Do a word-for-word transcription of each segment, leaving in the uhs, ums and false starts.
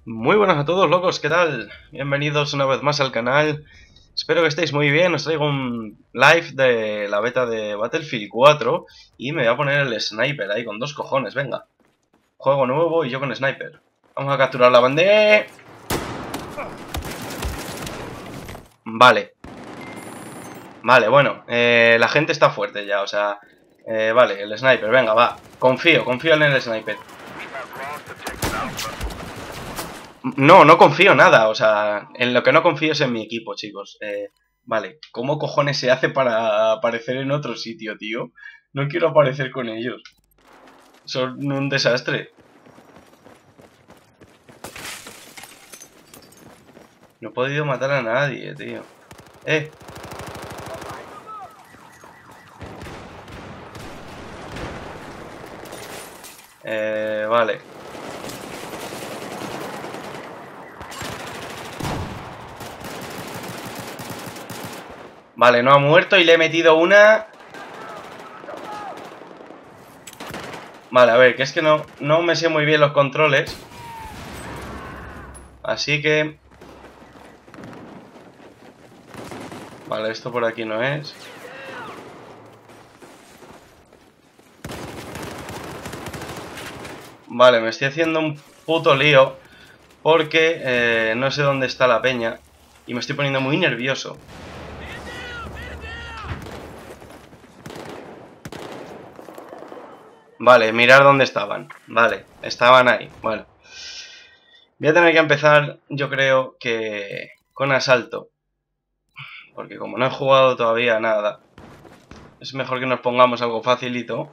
Muy buenas a todos, locos, ¿qué tal? Bienvenidos una vez más al canal. Espero que estéis muy bien. Os traigo un live de la beta de Battlefield cuatro y me voy a poner el sniper ahí con dos cojones, venga. Juego nuevo y yo con sniper. Vamos a capturar la bandera. Vale. Vale, bueno, eh, la gente está fuerte ya, o sea... Eh, vale, el sniper, venga, va. Confío, confío en el sniper. No, no confío nada, o sea, en lo que no confío es en mi equipo, chicos. Eh, vale, ¿cómo cojones se hace para aparecer en otro sitio, tío? No quiero aparecer con ellos. Son un desastre. No he podido matar a nadie, tío. Eh. Eh, vale. Vale, no ha muerto y le he metido una... Vale, a ver, que es que no, no me sé muy bien los controles. Así que... Vale, esto por aquí no es. Vale, me estoy haciendo un puto lío porque eh, no sé dónde está la peña y me estoy poniendo muy nervioso. Vale, mirar dónde estaban. Vale, estaban ahí. Bueno. Voy a tener que empezar, yo creo que con asalto. Porque como no he jugado todavía nada, es mejor que nos pongamos algo facilito.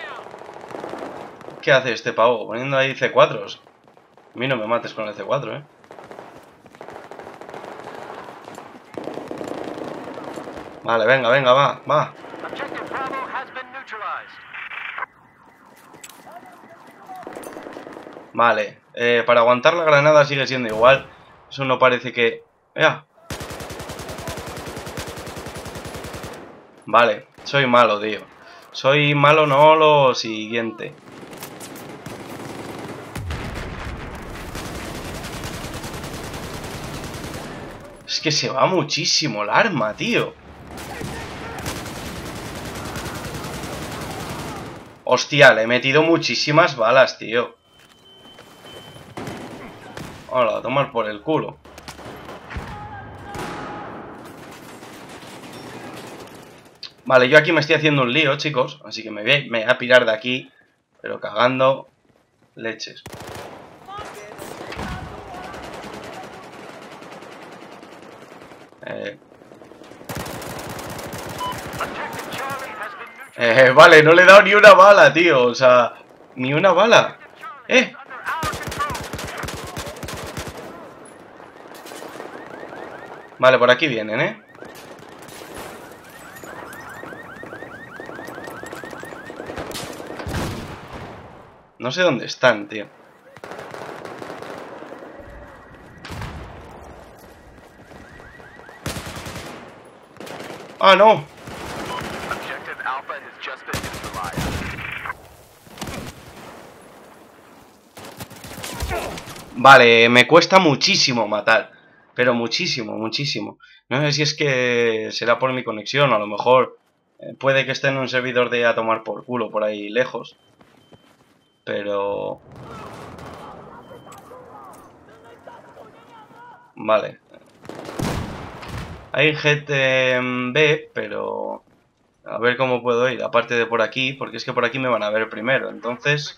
¿Qué hace este pavo? Poniendo ahí C cuatro. A mí no me mates con el C cuatro, ¿eh? Vale, venga, venga, va, va. Vale, eh, para aguantar la granada sigue siendo igual. Eso no parece que... ¡Ea! Vale, soy malo, tío. Soy malo, no lo siguiente. Es que se va muchísimo el arma, tío. Hostia, le he metido muchísimas balas, tío. Hola, a tomar por el culo. Vale, yo aquí me estoy haciendo un lío, chicos. Así que me voy, me voy a pirar de aquí. Pero cagando leches. Eh... Eh, vale, no le he dado ni una bala, tío. O sea, ni una bala. ¡Eh! Vale, por aquí vienen, ¿eh? No sé dónde están, tío. ¡Ah, no! Vale, me cuesta muchísimo matar. Pero muchísimo, muchísimo. No sé si es que será por mi conexión. A lo mejor eh, puede que esté en un servidor de a tomar por culo por ahí lejos. Pero... Vale. Hay gente en B, pero... A ver cómo puedo ir, aparte de por aquí, porque es que por aquí me van a ver primero, entonces...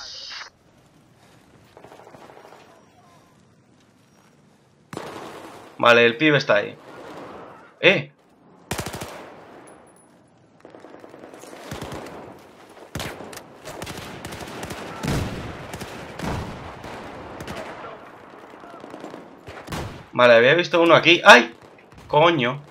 Vale, el pibe está ahí. ¡Eh! Vale, había visto uno aquí. ¡Ay! ¡Coño!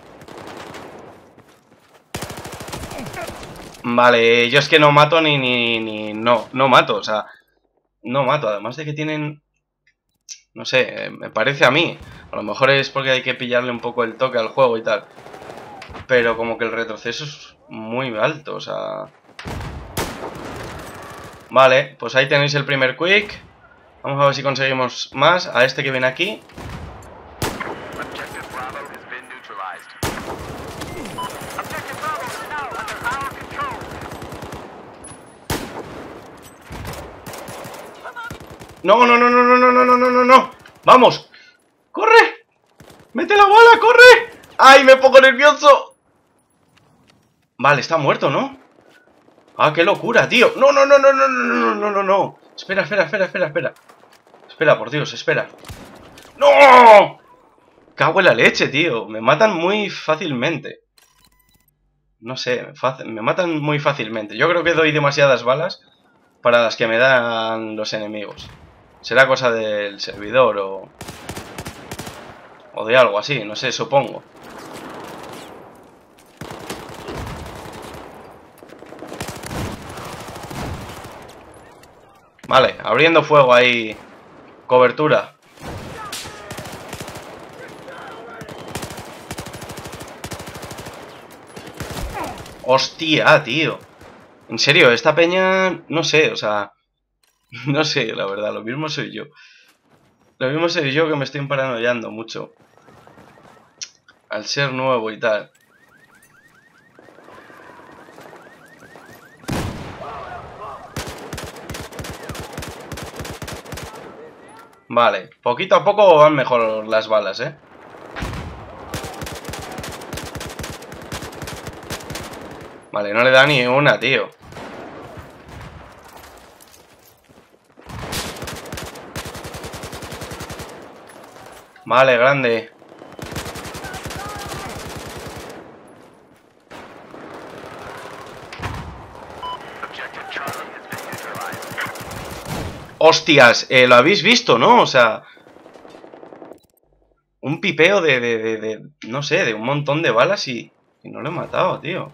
Vale, yo es que no mato ni... ni, ni no, no mato, o sea... No mato, además de que tienen... No sé, me parece a mí. A lo mejor es porque hay que pillarle un poco el toque al juego y tal. Pero como que el retroceso es muy alto, o sea... Vale, pues ahí tenéis el primer quick. Vamos a ver si conseguimos más. A este que viene aquí. No, no, no, no, no, no, no, no, no, no, no. ¡Vamos! ¡Corre! ¡Mete la bala, corre! ¡Ay, me pongo nervioso! Vale, está muerto, ¿no? ¡Ah, qué locura, tío! ¡No, no, no, no, no, no, no, no, no, no! Espera, espera, espera, espera, espera. Espera, por Dios, espera. ¡No! Cago en la leche, tío. Me matan muy fácilmente. No sé, me matan muy fácilmente. Yo creo que doy demasiadas balas para las que me dan los enemigos. Será cosa del servidor o... o de algo así, no sé, supongo. Vale, abriendo fuego ahí. Cobertura. Hostia, tío. En serio, esta peña... No sé, o sea... No sé, la verdad, lo mismo soy yo. Lo mismo soy yo que me estoy paranoiando mucho. Al ser nuevo y tal. Vale, poquito a poco van mejor las balas, ¿eh? Vale, no le da ni una, tío. Vale, grande. Hostias, eh, lo habéis visto, ¿no? O sea... Un pipeo de, de, de, de... No sé, de un montón de balas y... Y no lo he matado, tío.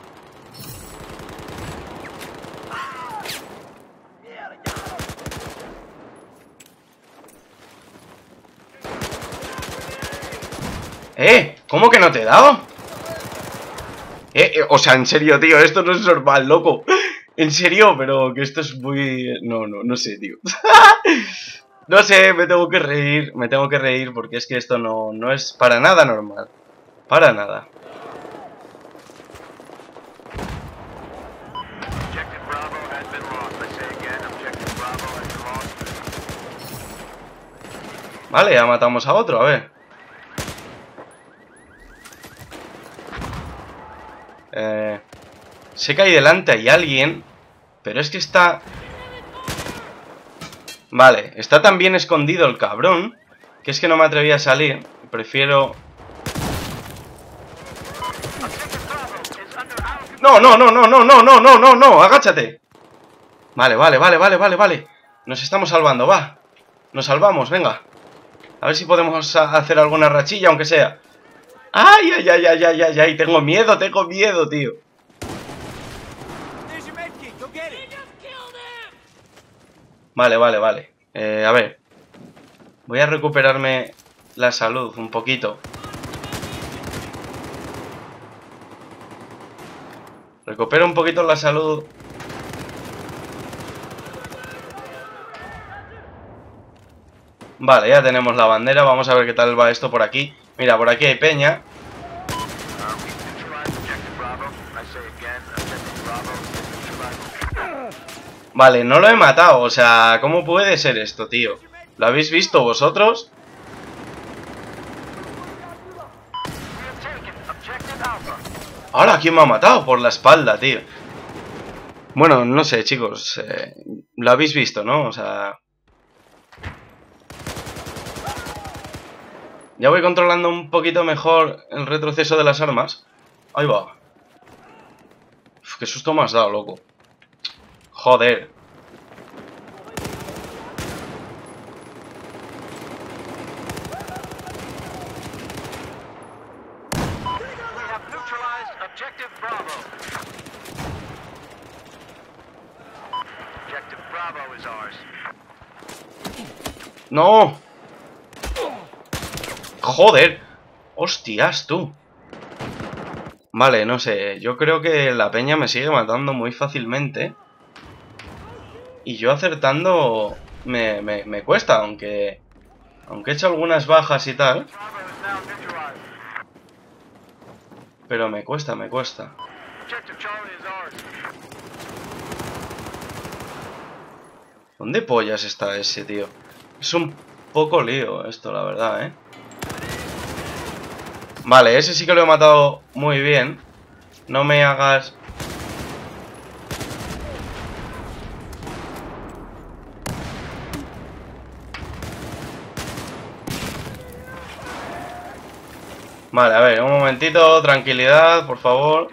¿Eh? ¿Cómo que no te he dado? Eh, eh, o sea, en serio, tío, esto no es normal, loco. En serio, pero que esto es muy... No, no, no sé, tío. No sé, me tengo que reír, me tengo que reír porque es que esto no, no es para nada normal. Para nada. Vale, ya matamos a otro, a ver. Eh, sé que ahí delante hay alguien, pero es que está... Vale, está tan bien escondido el cabrón, que es que no me atreví a salir. Prefiero... No, no, no, no, no, no, no, no, no, no, agáchate. Vale, vale, vale, vale, vale, vale. Nos estamos salvando, va. Nos salvamos, venga. A ver si podemos hacer alguna rachilla, aunque sea. Ay, ay, ay, ay, ay, ay, ay, tengo miedo, tengo miedo, tío. Vale, vale, vale. Eh, a ver. Voy a recuperarme la salud un poquito. Recupero un poquito la salud. Vale, ya tenemos la bandera. Vamos a ver qué tal va esto por aquí. Mira, por aquí hay peña. Vale, no lo he matado. O sea, ¿cómo puede ser esto, tío? ¿Lo habéis visto vosotros? Ahora, ¿quién me ha matado? Por la espalda, tío. Bueno, no sé, chicos. Eh, lo habéis visto, ¿no? O sea... Ya voy controlando un poquito mejor el retroceso de las armas. Ahí va. Uf, qué susto me has dado, loco. Joder. ¡No! ¡Joder! ¡Hostias, tú! Vale, no sé. Yo creo que la peña me sigue matando muy fácilmente. Y yo acertando me, me, me cuesta, aunque... Aunque he hecho algunas bajas y tal. Pero me cuesta, me cuesta. ¿Dónde pollas está ese, tío? Es un poco lío esto, la verdad, ¿eh? Vale, ese sí que lo he matado muy bien. No me hagas... Vale, a ver, un momentito, tranquilidad, por favor.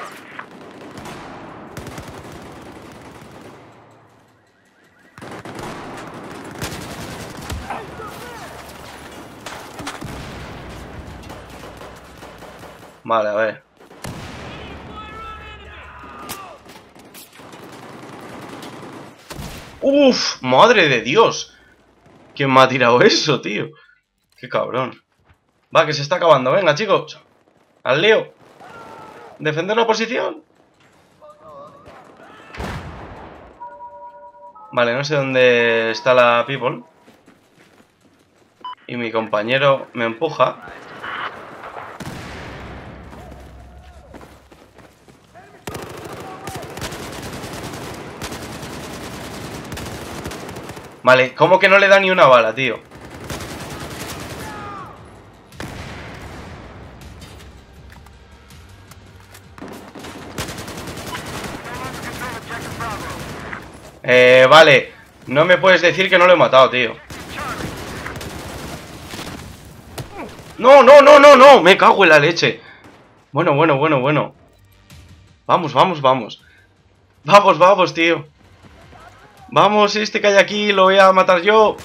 Vale, a ver. ¡Uf! ¡Madre de Dios! ¿Quién me ha tirado eso, tío? ¡Qué cabrón! Va, que se está acabando. Venga, chicos. Al lío. Defender la posición. Vale, no sé dónde está la people. Y mi compañero me empuja. Vale, ¿cómo que no le da ni una bala, tío? Eh, vale. No me puedes decir que no lo he matado, tío. No, no, no, no, no. Me cago en la leche. Bueno, bueno, bueno, bueno. Vamos, vamos, vamos. Vamos, vamos, tío. Vamos, este que hay aquí lo voy a matar yo.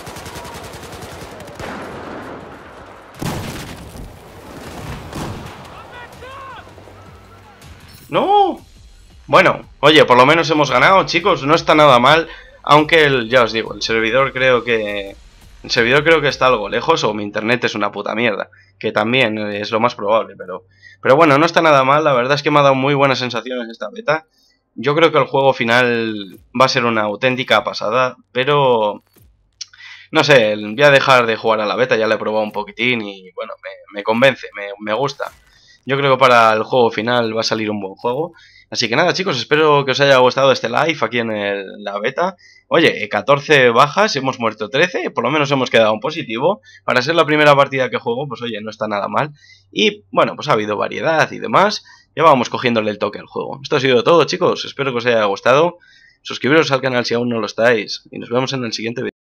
¡No! Bueno, oye, por lo menos hemos ganado, chicos. No está nada mal. Aunque, el, ya os digo, el servidor creo que... El servidor creo que está algo lejos o mi internet es una puta mierda. Que también es lo más probable, pero... Pero bueno, no está nada mal. La verdad es que me ha dado muy buenas sensaciones esta beta. Yo creo que el juego final va a ser una auténtica pasada, pero... No sé, voy a dejar de jugar a la beta, ya la he probado un poquitín y bueno, me, me convence, me, me gusta. Yo creo que para el juego final va a salir un buen juego. Así que nada, chicos, espero que os haya gustado este live aquí en el- la beta. Oye, catorce bajas, hemos muerto trece, por lo menos hemos quedado en positivo. Para ser la primera partida que juego, pues oye, no está nada mal. Y bueno, pues ha habido variedad y demás. Ya vamos cogiéndole el toque al juego. Esto ha sido todo, chicos, espero que os haya gustado. Suscribiros al canal si aún no lo estáis y nos vemos en el siguiente vídeo.